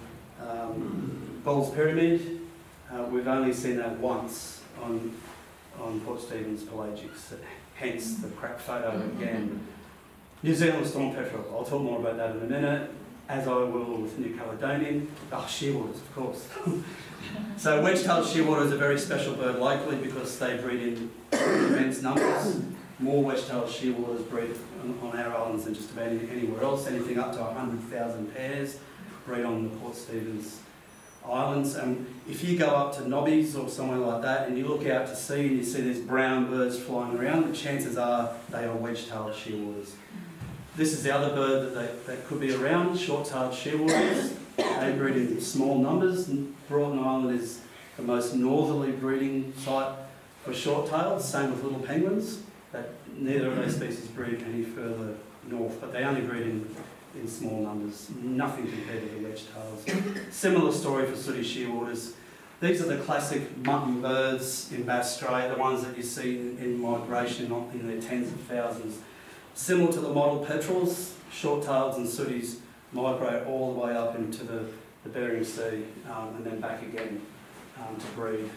Ball's Pyramid. We've only seen that once on Port Stephens pelagics, hence the crap photo again. New Zealand storm petrel, I'll talk more about that in a minute, as I will with New Caledonian. Shearwaters, of course. So wedge-tailed shearwaters is a very special bird locally because they breed in immense numbers. More wedge-tailed shearwaters breed on our islands than just about anywhere else. Anything up to 100,000 pairs breed on the Port Stephens Islands. And if you go up to Nobbies or somewhere like that and you look out to sea and you see these brown birds flying around, the chances are they are wedge-tailed shearwaters. This is the other bird that could be around, short-tailed shearwaters. They breed in small numbers. Broughton Island is the most northerly breeding site for short-tails, same with little penguins. Neither of those species breed any further north, but they only breed in small numbers, nothing compared to the wedge-tails. Similar story for sooty shearwaters. These are the classic mutton birds in Bass Strait, the ones that you see in migration in their tens of thousands. Similar to the mottled petrels, short-tails and sooties migrate all the way up into the Bering Sea and then back again to breed.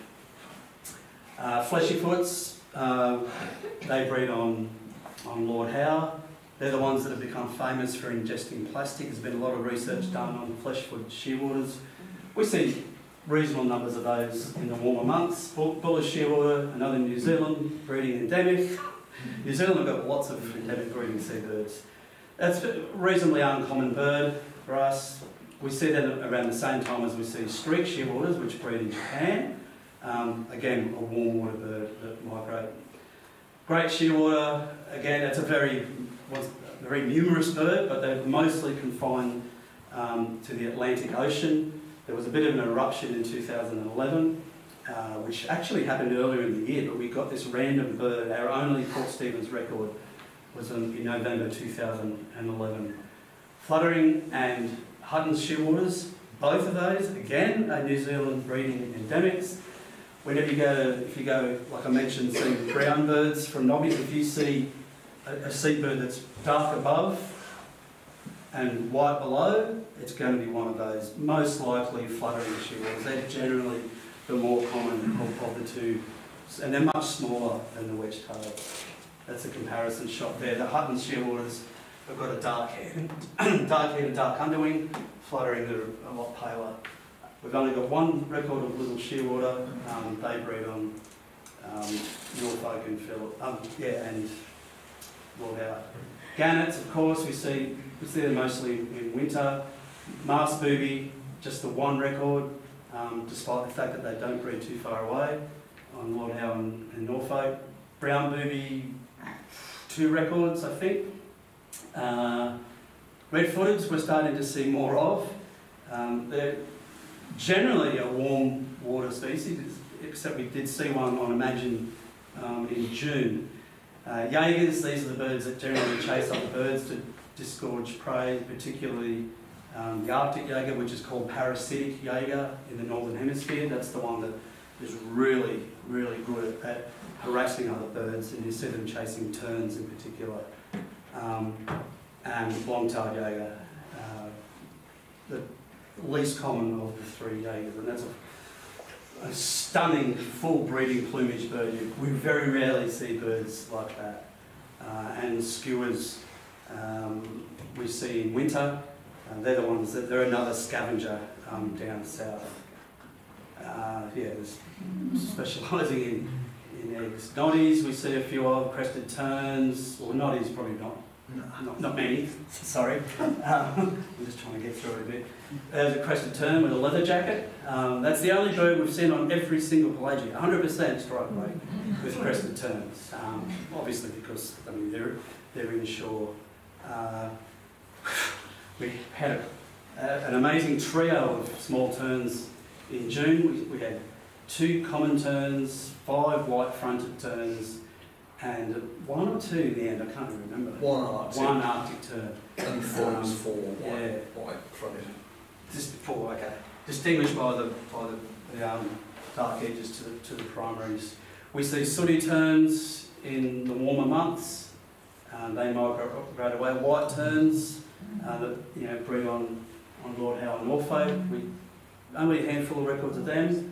Fleshy foots, they breed on Lord Howe. They're the ones that have become famous for ingesting plastic. There's been a lot of research done on fleshfoot shearwaters. We see reasonable numbers of those in the warmer months. Buller shearwater, another New Zealand, breeding endemic. New Zealand have got lots of endemic breeding seabirds. That's a reasonably uncommon bird for us. We see that around the same time as we see streak shearwaters, which breed in Japan. Again, a warm water bird that migrate. Great shearwater, again, it's a very numerous bird, but they're mostly confined to the Atlantic Ocean. There was a bit of an eruption in 2011, which actually happened earlier in the year, but we got this random bird. Our only Port Stephens record was in November 2011. Fluttering and Hutton's shearwaters, both of those, again, are New Zealand breeding endemics. Whenever if you go, like I mentioned, see brown birds from Nobbies, if you see a seabird that's dark above and white below, it's going to be one of those. Most likely fluttering shearwaters. They're generally the more common of the two and they're much smaller than the wedge-tailed. That's a comparison shot there. The Hutton shearwaters have got a dark head and dark underwing, fluttering that are a lot paler. We've only got one record of little shearwater. They breed on Norfolk and Phillip, and Lord Howe. Gannets, of course, we see them mostly in winter. Mast booby, just the one record, despite the fact that they don't breed too far away on Lord Howe and Norfolk. Brown booby, 2 records, I think. Red-footeds we're starting to see more of. They're generally a warm water species, except we did see one on Imagine in June. Jaegers, these are the birds that generally chase other birds to disgorge prey, particularly the Arctic Jaeger, which is called parasitic Jaeger in the Northern Hemisphere. That's the one that is really, really good at harassing other birds, and you see them chasing terns in particular. And long-tailed Jaeger, the least common of the 3 Jaegers, and that's a stunning full breeding plumage bird. We very rarely see birds like that. And skewers we see in winter. They're the ones that they're another scavenger down south. Specialising in eggs. Noddies we see a few of, crested terns, or noddies probably not many, sorry. I'm just trying to get through it a bit. There's a crested tern with a leather jacket. That's the only bird we've seen on every single pelagic, 100% strike rate with crested terns. Obviously because they're inshore. We had an amazing trio of small terns in June. We had 2 common terns, 5 white-fronted terns, and 1 or 2 in the end, I can't remember. One Arctic tern. And 4 white fronted. Distinguished by the dark edges to the primaries. We see sooty terns in the warmer months. They migrate away. White terns that breed on Lord Howe and Norfolk. Only a handful of records of them.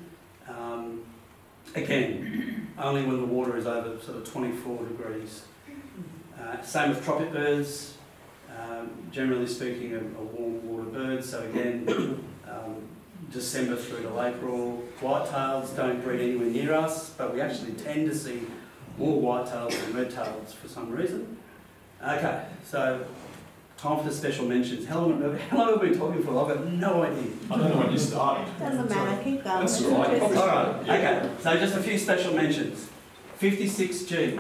Again, only when the water is over sort of 24 degrees. Same with tropic birds. Generally speaking, a warm water bird. So again, December through to April. Whitetails don't breed anywhere near us, but we actually tend to see more whitetails than redtails for some reason. Okay, so time for the special mentions. How long have we been talking for? I've got no idea. I don't know when you started. Doesn't matter, keep going. That's all right. All right, okay, so just a few special mentions. 56G.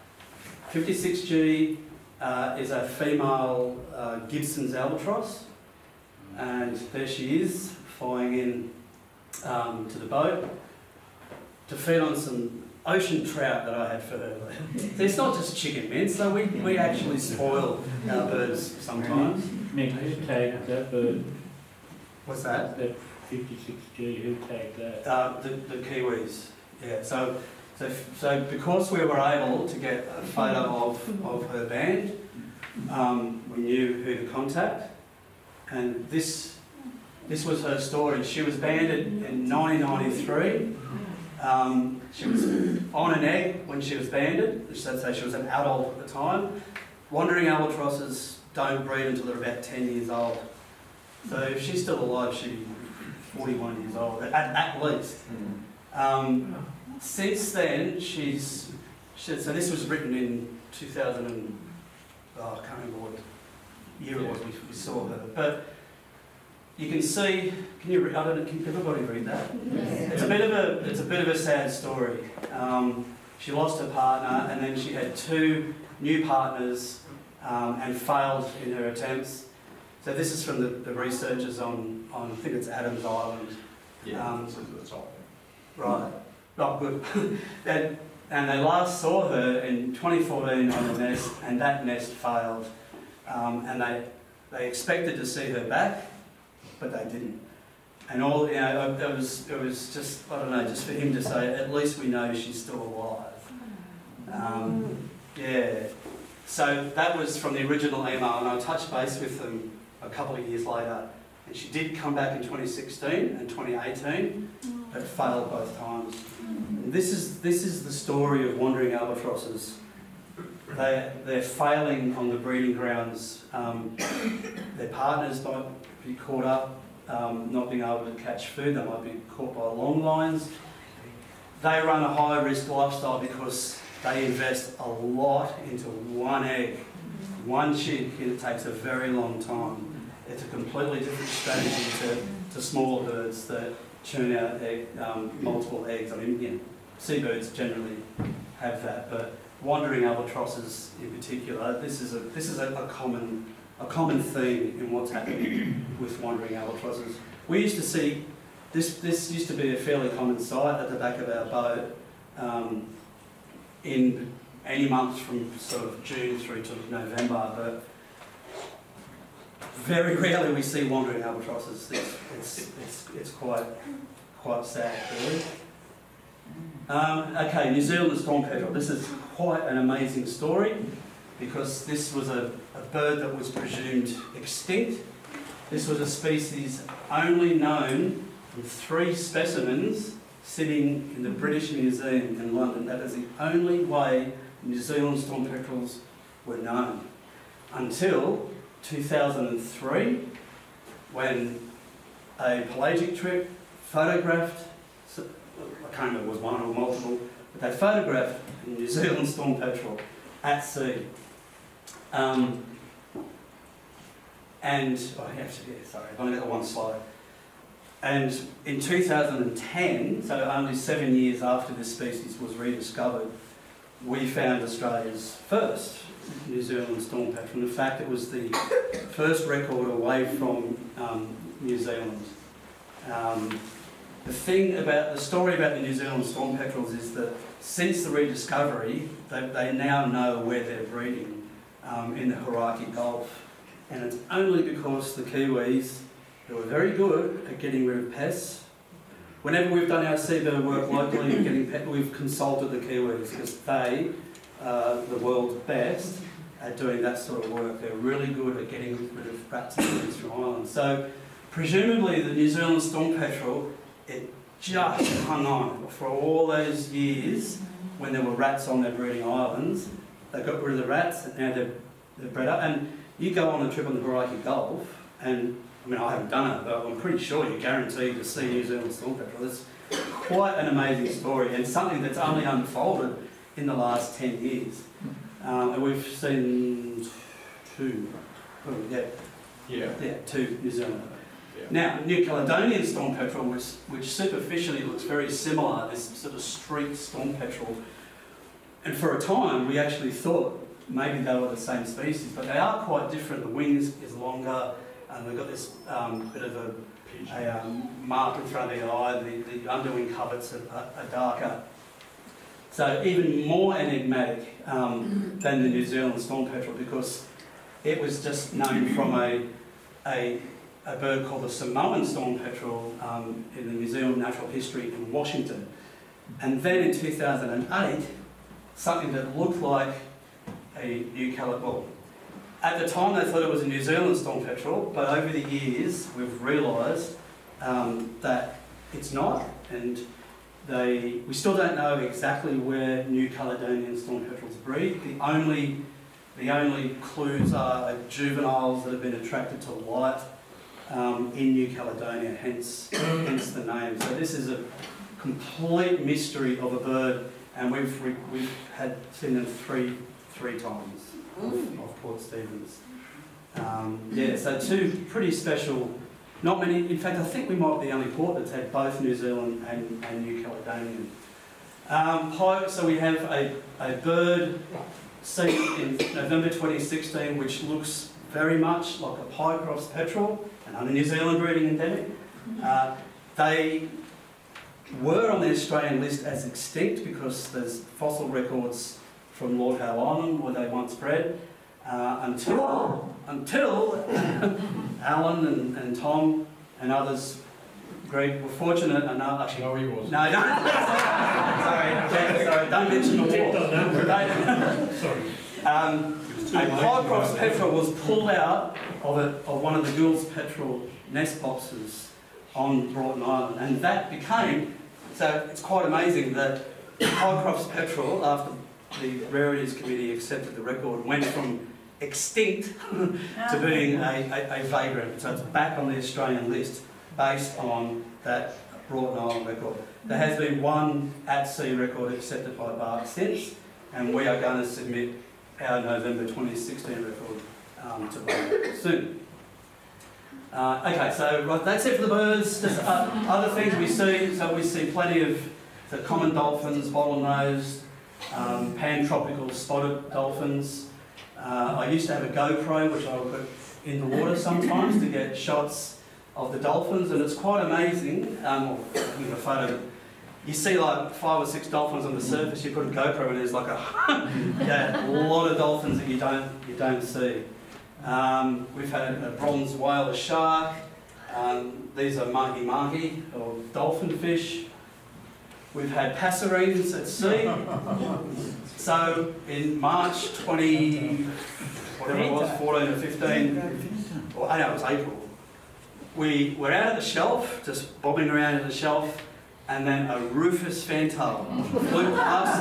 56G is a female Gibson's albatross, and there she is, flying in to the boat to feed on some ocean trout that I had for her. It's not just chicken mince, so we actually spoil our birds sometimes. Mick, who tagged that bird? What's that? That 56G, who tagged that? The Kiwis. Yeah. So because we were able to get a photo of her band, we knew who to contact, and this was her story. She was banded in 1993. She was on an egg when she was banded, which I'd say she was an adult at the time. Wandering albatrosses don't breed until they're about 10 years old. So if she's still alive, she'd be 41 years old, at least. Since then, so this was written in 2000 and, I can't remember what year it was we saw her, but you can see, can everybody read that? It's a bit of a sad story. She lost her partner, and then she had 2 new partners and failed in her attempts. So this is from the researchers on I think it's Adams Island. Yeah, it's at the top. Right. Oh, good. And they last saw her in 2014 on a nest, and that nest failed. And they expected to see her back, but they didn't. And all it was just, I don't know, just for him to say, at least we know she's still alive. Yeah. So that was from the original email, and I touched base with them a couple of years later, and she did come back in 2016 and 2018. but failed both times. And this is the story of wandering albatrosses. They're failing on the breeding grounds. Their partners might be caught up, not being able to catch food. They might be caught by long lines. They run a high risk lifestyle because they invest a lot into one egg, one chick, and it takes a very long time. It's a completely different strategy to smaller birds that churn out multiple eggs. I mean, you know, seabirds generally have that, but wandering albatrosses in particular, this is a common theme in what's happening with wandering albatrosses. We used to see this used to be a fairly common sight at the back of our boat in any month from sort of June through to November, but very rarely we see wandering albatrosses. It's quite sad, really. Okay, New Zealand storm petrel. This is quite an amazing story because this was a bird that was presumed extinct. This was a species only known from 3 specimens sitting in the British Museum in London. That is the only way New Zealand storm petrels were known. Until 2003, when a pelagic trip photographed, I can't remember if it was one or multiple, but they photographed a New Zealand storm petrel at sea. And, sorry, I've only got one slide. And in 2010, so only 7 years after this species was rediscovered, we found Australia's first New Zealand storm petrel. In fact, it was the first record away from New Zealand. The story about the New Zealand storm petrels is that since the rediscovery, they now know where they're breeding in the Hauraki Gulf. And it's only because the Kiwis, who are very good at getting rid of pests, whenever we've done our seabird work locally and getting pests, we've consulted the Kiwis because they are the world's best at doing that sort of work. They're really good at getting rid of rats and things from islands. So presumably the New Zealand storm petrel, it just hung on for all those years when there were rats on their breeding islands. They got rid of the rats and now they're bred up. And you go on a trip on the Hauraki Gulf and, I mean, I haven't done it, but I'm pretty sure you're guaranteed to see New Zealand storm petrel. It's quite an amazing story and something that's only unfolded in the last 10 years. And we've seen 2 New Zealand. Yeah. Now, New Caledonian storm petrel, which superficially looks very similar, this sort of streaked storm petrel, and for a time we actually thought maybe they were the same species, but they are quite different. The wings is longer, and they've got this bit of a mark in front of the eye. The underwing coverts are darker. So even more enigmatic than the New Zealand storm petrel, because it was just known from a bird called the Samoan storm petrel in the Museum of Natural History in Washington. And then in 2008, something that looked like a New Caledonian, well, at the time they thought it was a New Zealand storm petrel, but over the years we've realised that it's not, and we still don't know exactly where New Caledonian storm petrels breed. The only clues are juveniles that have been attracted to light in New Caledonia, hence the name. So this is a complete mystery of a bird, and we've had seen them three times off Port Stephens. Yeah, so 2 pretty special. Not many. In fact, I think we might be the only port that's had both New Zealand and New Caledonian. So we have a bird seen in November 2016, which looks very much like a pie-crossed petrel, another New Zealand breeding endemic. They were on the Australian list as extinct because there's fossil records from Lord Howe Island where they once bred, until Alan and Tom and others, Greg, were fortunate enough. Actually, No, he wasn't. No, don't. sorry, don't mention the war. Sorry. A pie-crossed petrel was pulled out of one of the Gould's petrel nest boxes on Broughton Island, and that became So it's quite amazing that Highcroft's petrel, after the Rarities Committee accepted the record, went from extinct to being a vagrant. So it's back on the Australian list based on that Broughton Island record. There has been one at-sea record accepted by BARC since, and we are going to submit our November 2016 record to BARC soon. Okay, so right, that's it for the birds. Just other things we see. So we see plenty of the common dolphins, bottlenose, pan-tropical spotted dolphins. I used to have a GoPro, which I would put in the water sometimes to get shots of the dolphins, and it's quite amazing. A photo. You see like 5 or 6 dolphins on the surface. You put a GoPro, and there's like a lot of dolphins that you don't see. We've had a bronze whale, a shark. These are mahi-mahi, or dolphin fish. We've had passerines at sea. So in March 20, whatever it was, 14 or 15, or I know it was April, we were out at the shelf, just bobbing around at the shelf, and then a rufous fantail flew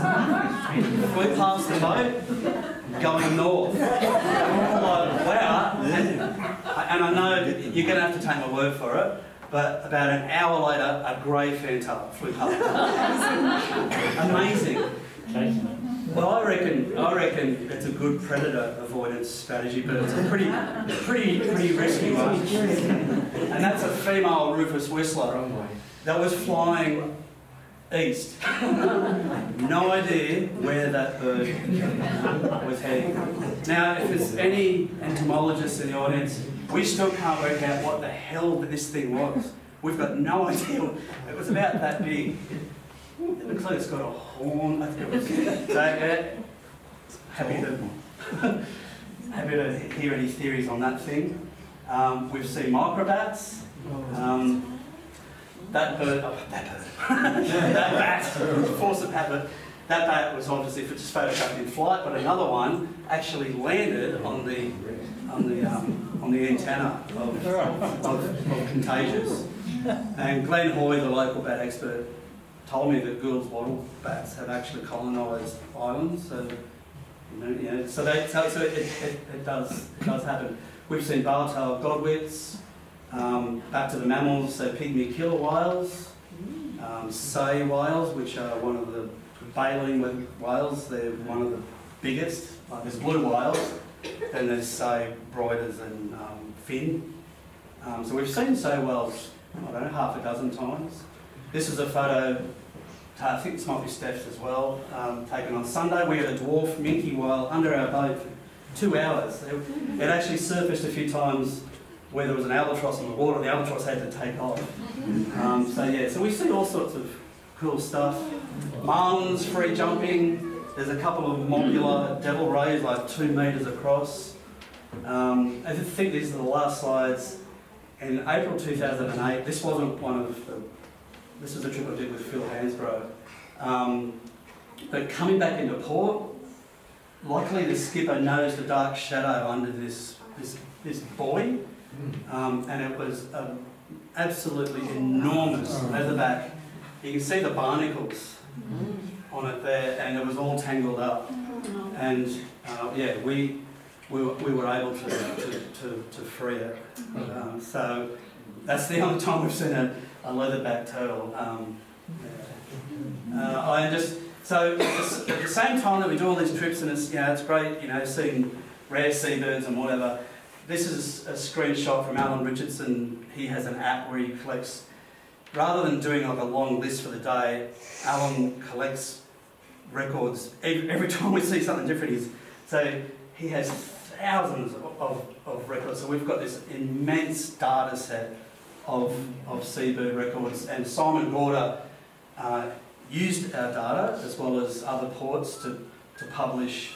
past the boat, going north. Like, wow. And I know you're going to have to take my word for it, but about an hour later, a grey fantail flew past. Amazing. Well, I reckon it's a good predator avoidance strategy, but it's a pretty risky one. And that's a female rufous whistler that was flying east. No idea where that bird was heading. Now, if there's any entomologists in the audience, we still can't work out what the hell this thing was. We've got no idea. It was about that big. It looks like it's got a horn. I think it was. So, happy to hear any theories on that thing. We've seen microbats. That bat, force of habit. That bat was obviously just photographed in flight, but another one actually landed on the antenna of Contagious. And Glenn Hoy, the local bat expert, told me that Gould's wattle bats have actually colonised islands. So, so it does happen. We've seen bar-tailed godwits. Back to the mammals, so pygmy killer whales, sei whales, which are one of the baleen whales. They're one of the biggest. Like there's blue whales, then there's sei, broiders, and fin. So we've seen sei whales, I don't know, half a dozen times. This is a photo. I think this might be Steph's as well. Taken on Sunday. We had a dwarf minke whale under our boat for 2 hours. It actually surfaced a few times where there was an albatross in the water. The albatross had to take off. So we see all sorts of cool stuff. Marlins, free jumping. There's a couple of modular devil rays, like 2 metres across. I think these are the last slides. In April 2008, this wasn't one of the. This was a trip I did with Phil Hansbrough. But coming back into port, luckily the skipper noticed a dark shadow under this buoy, and it was absolutely enormous leatherback. You can see the barnacles on it there, and it was all tangled up. And we were able to free it. So that's the only time we've seen a leatherback turtle. So at the same time that we do all these trips, and it's great, seeing rare seabirds and whatever. This is a screenshot from Alan Richardson. He has an app where he collects, rather than doing like a long list for the day, Alan collects records every time we see something different. So he has thousands of records. So we've got this immense data set of seabird records, and Simon Gorder used our data as well as other ports to publish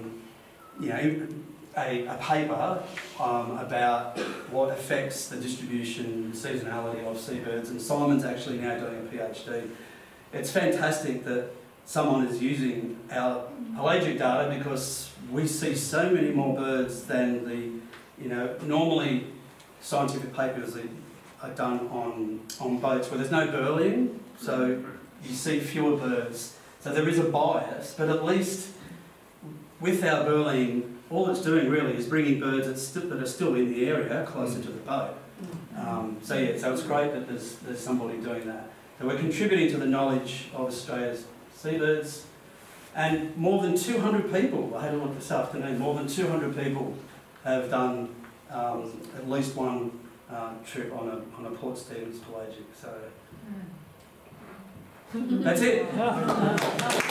a paper about what affects the distribution seasonality of seabirds, and Simon's actually now doing a PhD. It's fantastic that someone is using our pelagic data, because we see so many more birds than normally scientific papers are done on boats where there's no burleying, so you see fewer birds. So there is a bias, but at least with our burling, all it's doing really is bringing birds that are still in the area closer to the boat. So it's great that there's somebody doing that. So we're contributing to the knowledge of Australia's seabirds, and more than 200 people, I had a look this afternoon, more than 200 people have done at least one trip on a Port Stephens pelagic. So that's it.